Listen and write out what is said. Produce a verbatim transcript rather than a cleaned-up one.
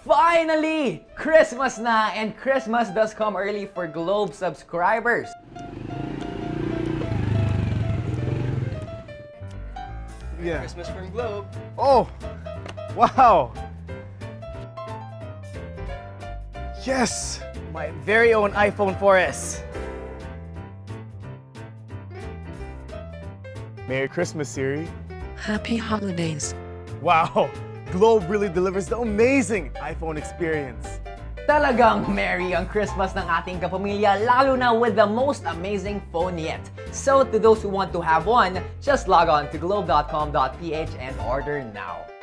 Finally! Christmas na, and Christmas does come early for Globe subscribers. Yeah. Christmas from Globe. Oh! Wow! Yes! My very own iPhone four S. Merry Christmas, Siri. Happy holidays. Wow! Globe really delivers the amazing iPhone experience. Talagang merry ang Christmas ng ating kapamilya, lalo na with the most amazing phone yet. So to those who want to have one, just log on to globe dot com dot p h and order now.